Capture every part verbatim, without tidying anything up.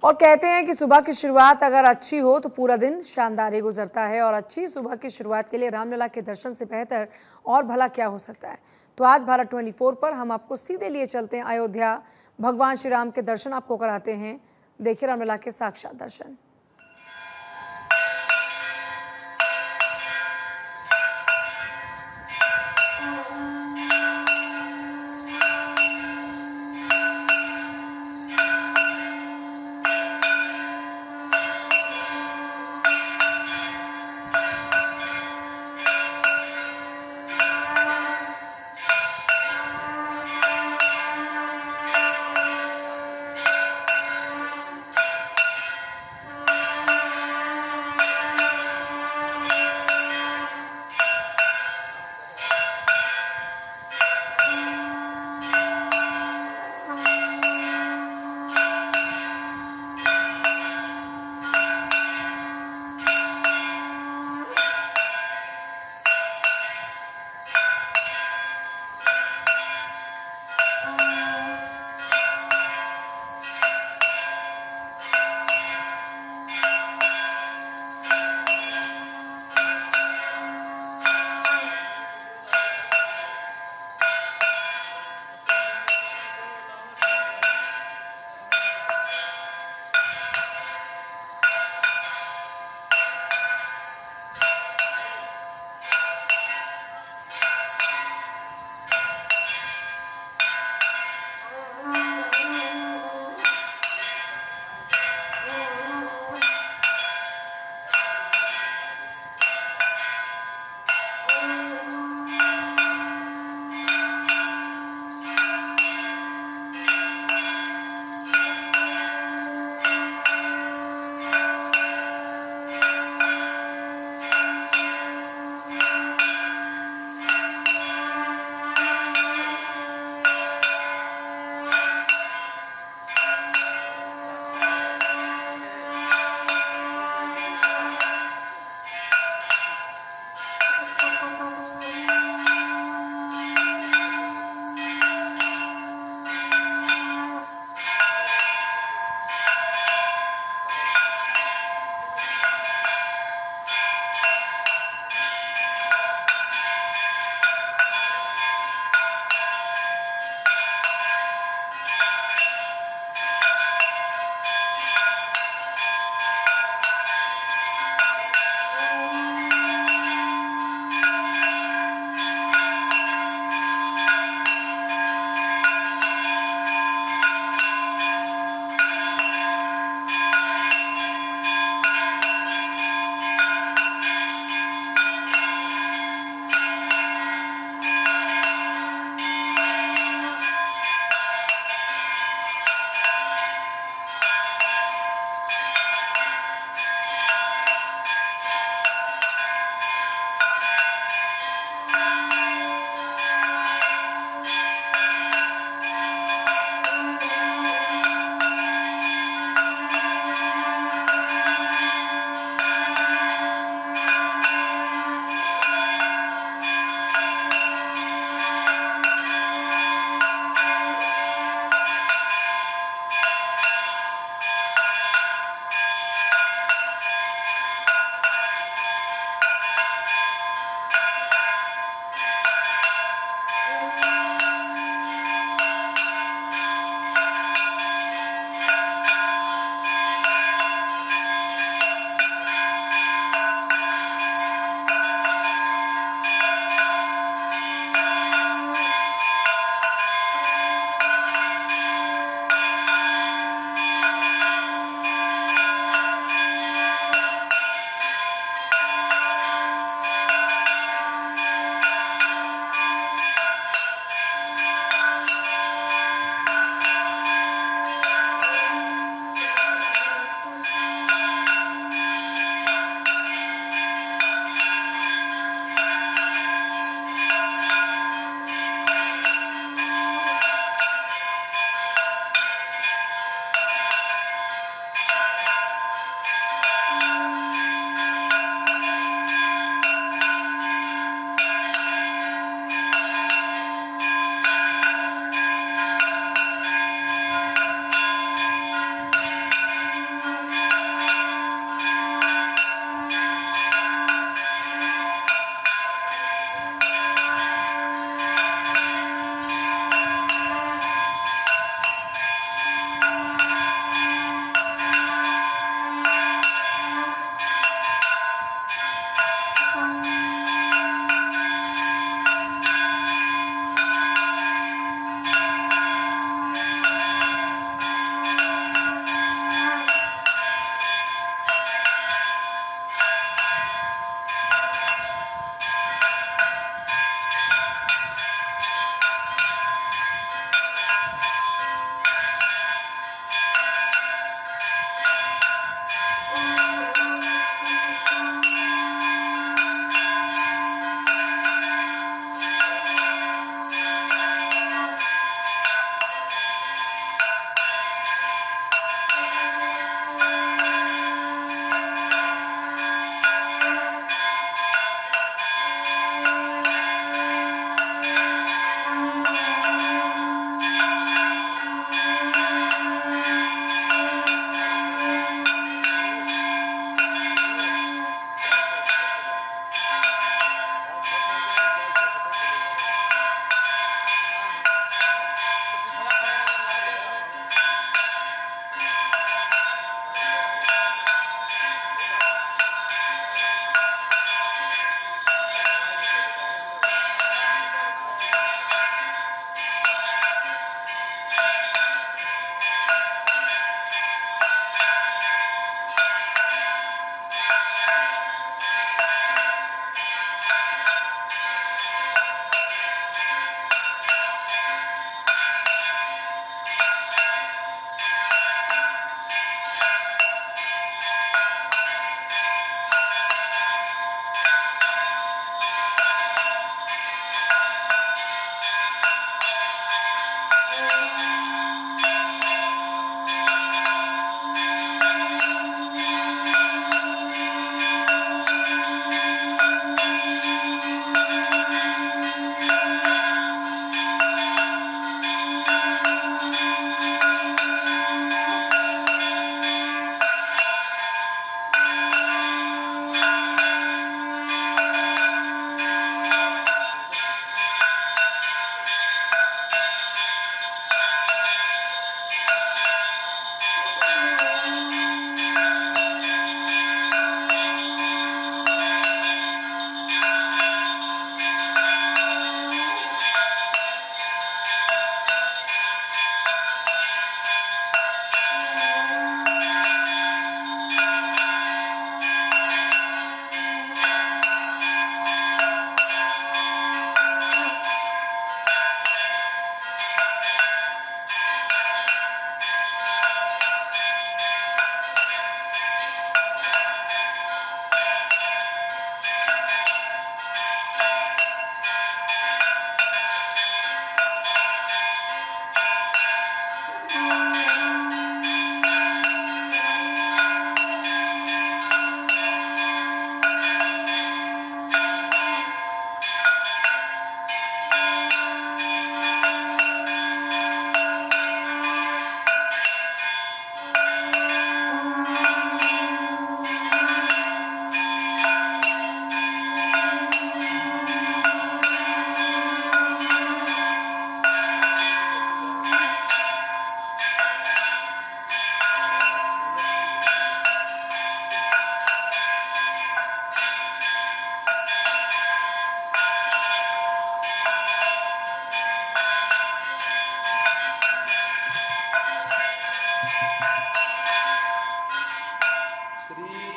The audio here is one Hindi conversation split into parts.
और कहते हैं कि सुबह की शुरुआत अगर अच्छी हो तो पूरा दिन शानदार ही गुजरता है। और अच्छी सुबह की शुरुआत के लिए रामलला के दर्शन से बेहतर और भला क्या हो सकता है। तो आज भारत चौबीस पर हम आपको सीधे लिए चलते हैं अयोध्या, भगवान श्री राम के दर्शन आपको कराते हैं। देखिए रामलला के साक्षात दर्शन।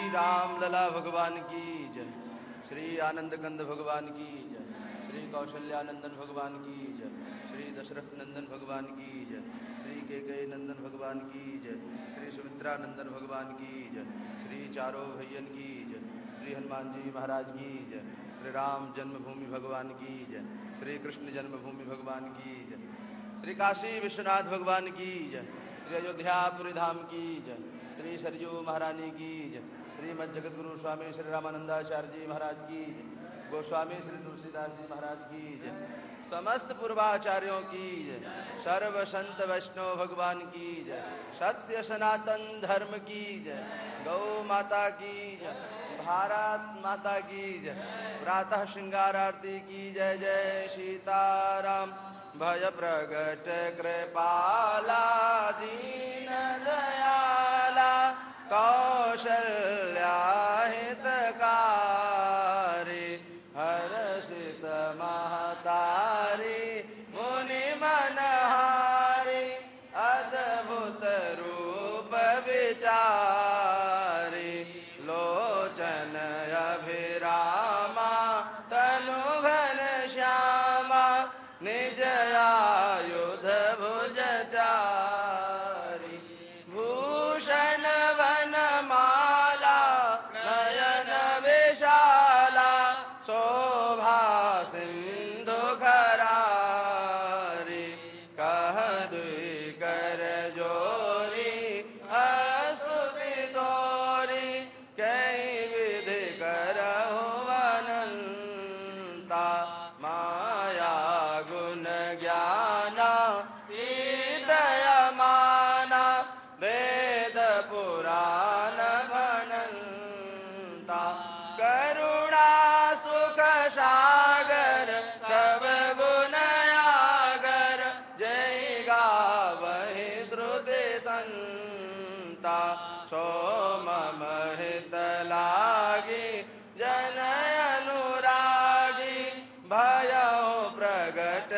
राम लला भगवान की जय, श्री आनंद कंद भगवान की जय, श्री कौशल्यानंदन भगवान की जय, श्री दशरथ नंदन भगवान की जय, श्री केकई नंदन भगवान की जय, श्री सुमित्रा नंदन भगवान की जय, श्री चारों भैयन की जय, श्री हनुमान जी महाराज की जय, श्री राम जन्मभूमि भगवान की जय, श्री कृष्ण जन्मभूमि भगवान की जय, श्री काशी विश्वनाथ भगवान की जय, श्री अयोध्यापुरी धाम की जय, श्री सरयू महारानी की जय, श्रीमद जगतगुरु स्वामी श्री रामानंदाचार्य जी महाराज की जय, गोस्वामी श्री तुलसीदास जी महाराज की जय, समस्त पूर्वाचार्यों की जय, सर्व संत वैष्णव भगवान की जय, सत्य सनातन धर्म की जय, गौ माता की जय, भारत माता की जय, प्रातः श्रृंगार आरती की जय। जय सीताराम। भय प्रगट कृपाला दीन दयाला कौशल्या हितकारी हर्षित महतारी मुनि मनहारी अद्भुत रूप विचारी लोचन अभिरामा तनु घन श्यामा निज आयुध भुज चारी भूषण वनमाला नयन विशाला शोभा सिंधु करारी कह दुई कर जोरी स्तुति तोरी कई विधि करहु अनंता माया गुण ज्ञाना हृदय माना वेद पुराण भनंता करुणा सुख सागर सब गुण आगर जय गावहि श्रुति संता सो मम हित लागी जन अनुरागी भयउ प्रगट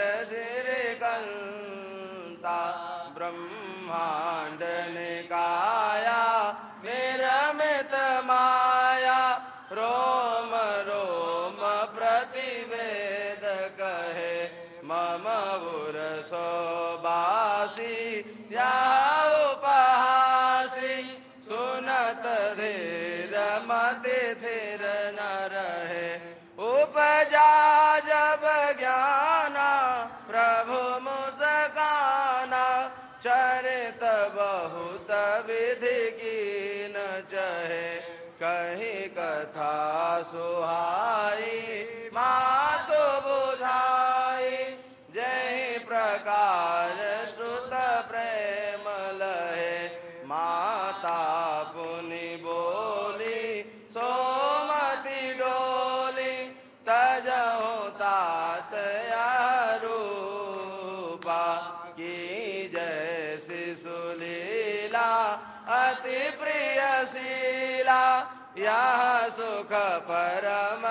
श्रीकंता ब्रह्मांड निकाया निरमित माया रोम रोम प्रतिवेद कहे मम उरसो बासी या उपहासी सुनत धीर मति थिर न रहे उपजा जब ज्ञाना प्रभु मुस्काना चरित बहुत विधि कीन चहे कहीं कथा सुहाई मातु बुझाई जय प्रकार श्रुत प्रेम लहे माता पुनि बोली सोमति डोली तजहु तात रूपा की जय शिशुलीला अति प्रिय शीला यह सुख परम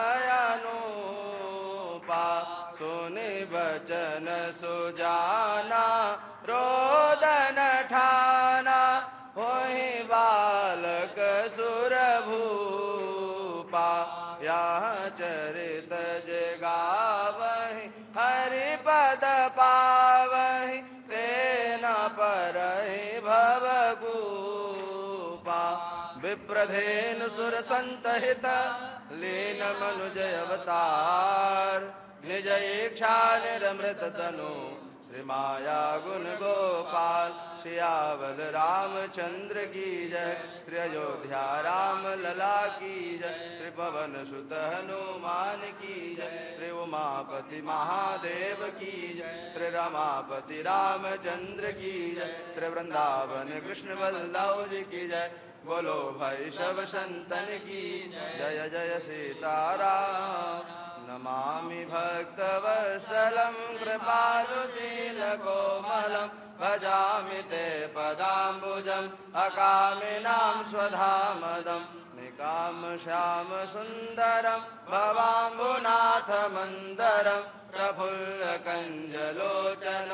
अनुपा सुनि बचन सुजाना रोदन ठाना होहि बालक सुरभूपा यह चरित जगावहि हरिपद पावहि तेन परहि भवगूपा विप्रधेनु सुर संतहित लीन मनुज अवतार निज इच्छा निरमृत तनु श्री माया गुण गोपाल सियावल रामचंद्र की जय, श्री अयोध्या राम लला की जय, श्री पवन सुत हनुमान की जय, श्री उमापति महादेव की जय, श्री रमापति रामचंद्र की जय, श्री वृंदावन कृष्ण बल्लभ जी की जय। बोलो भाई सब संतन की जय जय सीताराम। नमामि भक्तवत्सलं कृपालुशीलकोमलं भजामि ते पदाम्बुजम् अकामिनां स्वधामदं निकामश्यामसुन्दरं भवाम्बुनाथमन्दरं प्रफुल्लकञ्जलोचनं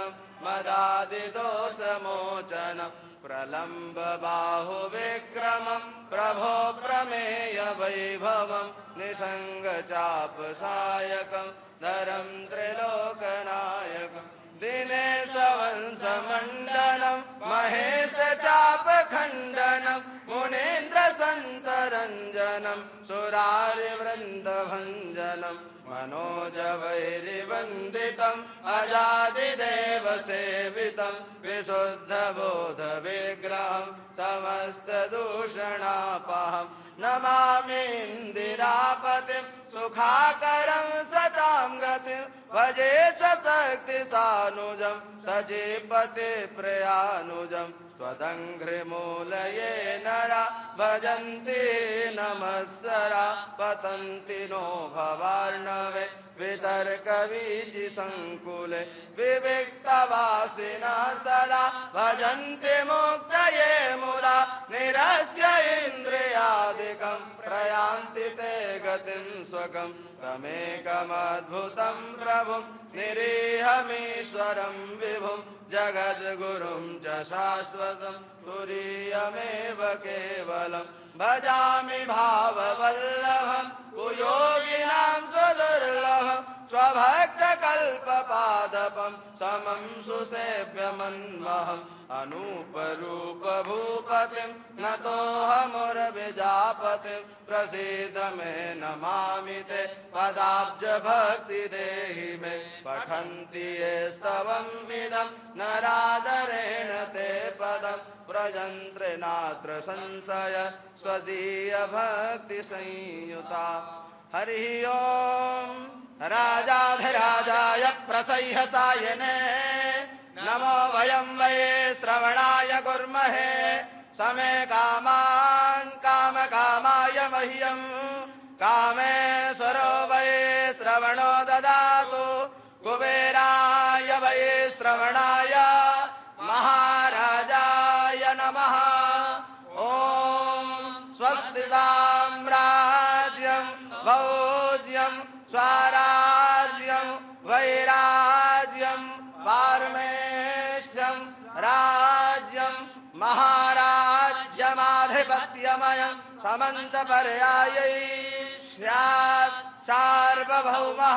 मदादिदोषमोचनं प्रलम्ब बाहुविक्रमं प्रभो प्रमेय वैभवं निसङ्गचापसायकं धरं त्रिलोकनायकं दिनेशवंशमण्डनं महेशचापखण्डनं मुनीन्द्रसन्तरञ्जनं सुरारिवृन्दभञ्जनं मनोजवैरिवन्दितम् अजादिदेवसेवितं विशुद्धबोधविग्रहं समस्तदूषणापहं नमामि इन्दिरापतिं सुखाकरं सतां गतिं भजे सशक्तिसानुजं सचीपतिप्रियानुजं त्वदङ्घ्रिमूलये नरा भजन्ति नमस्सरा पतन्ति नो भवार्णवे वितर्कवीचिसङ्कुले विविक्तवासिनः सदा भजन्ति मुक्तये मुदा निरस्य इन्द्रियादिकं प्रयान्ति ते गतिं स्वकं तमेकमद्भुतं प्रभुं निरीहमीश्वरं विभुं जगद्गुरुं च शाश्वतं तुरीयमेव केवलं भजामि भाववल्लभं कुयोगिनां सुदुर्लभं स्वभक्तकल्पपादपं समं सुसेव्यमन्महम् अनूपरूपभूपतिं नतोऽहमुरविजापतिं प्रसीद मे नमामि ते पदाब्जभक्ति देहि मे पठन्ति ये स्तवं विदं नरादरेण ते पदं व्रजन्त्रिनात्र संशय स्वदीयभक्तिसंयुता हरिः ओं राजाधिराजाय प्रसह्यसायने नमो वयं वै श्रवणाय कुर्महे समे कामान् कामकामाय मह्यं कामेश्वरो वै श्रवणो ददातु कुबेराय वै श्रवणाय महाराजाय नमः ॐ स्वस्ति साम्राज्यं भोज्यं स्वराज्यं वैराज्यं पारमेष्ठ्यं राज्यं महाराज्यमाधिपत्यमयं समन्तपर्यायै स्यात् सार्वभौमः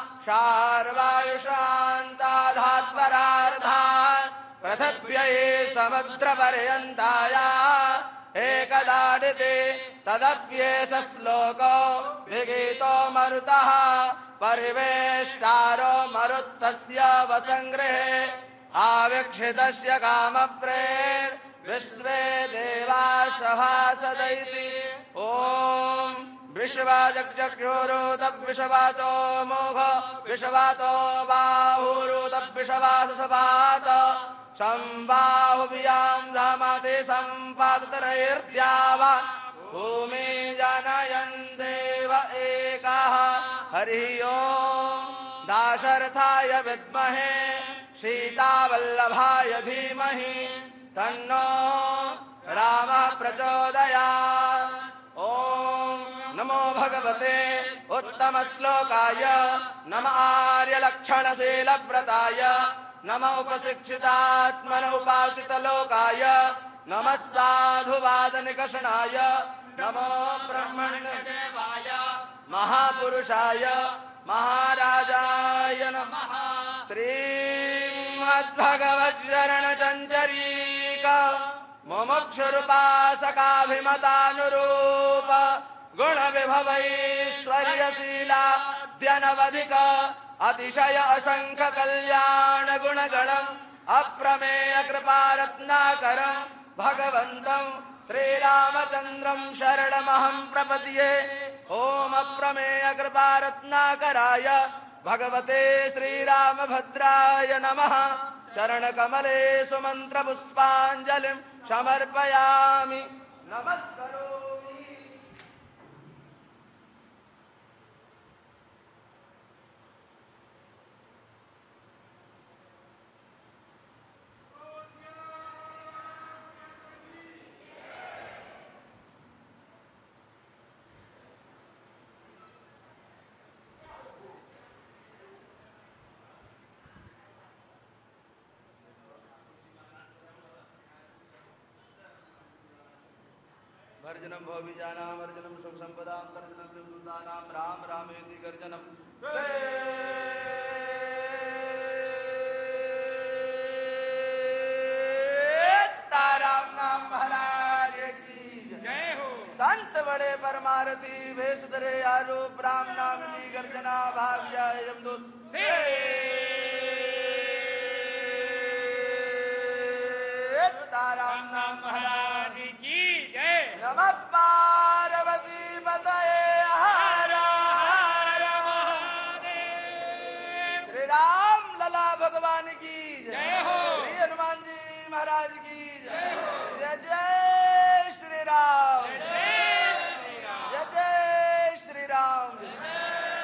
शार्वायुषान्ताधात्परार्धात् पृथिव्यै समुद्रपर्यन्ताया एकदाडिते तदप्येष श्लोको विगीतो मरुतः परिवेष्टारो मरुत्तस्य वसङ्गृहे आवीक्षितस्य कामप्रेर् विश्वे देवा सभासदैति ॐ विश्वाचक्षुरुतविश्वातो मोघ विश्वातो बाहुरुतविश्वाससपात संबाहुभ्यां धामाति सम्पादतरैर्द्यावा भूमि जनयन् देव एकः हरिः ओं दाशरथाय विद्महे सीतावल्लभाय धीमहि तन्नो रामः प्रचोदयात् ॐ नमो भगवते उत्तमश्लोकाय नमः आर्यलक्षणशीलव्रताय नमः उपशिक्षितात्मन उपासितलोकाय नमः साधुवादनिकषणाय नमो ब्रह्मण्यदेवाय महापुरुषाय महाराजाय नमः श्रीमद्भगवज्चरणचञ्चरीक मुमुक्षुरुपासकाभिमतानुरूप गुणविभवैश्वर्यशीलाद्यनवधिक अतिशय असंख्य कल्याण गुणगणम् अप्रमेय कृपारत्नाकरं भगवन्तं श्रीरामचन्द्रं शरणमहं प्रपद्ये ॐ अप्रमेय कृपारत्नाकराय भगवते श्रीरामभद्राय नमः चरणकमले सुमन्त्रपुष्पाञ्जलिं समर्पयामि नमस्करोमि। अर्जनम भवबीजानाम अर्जनम सुख संपदाम कर्जनम विभूतानाम राम रामेति गर्जनम ताराम नाम महाराज की जय हो। संत बड़े परमारथी भेष धरे आरोप राम नाम की गर्जना भाग जाए यमदूत ताराम नाम महाराज की जय। नमः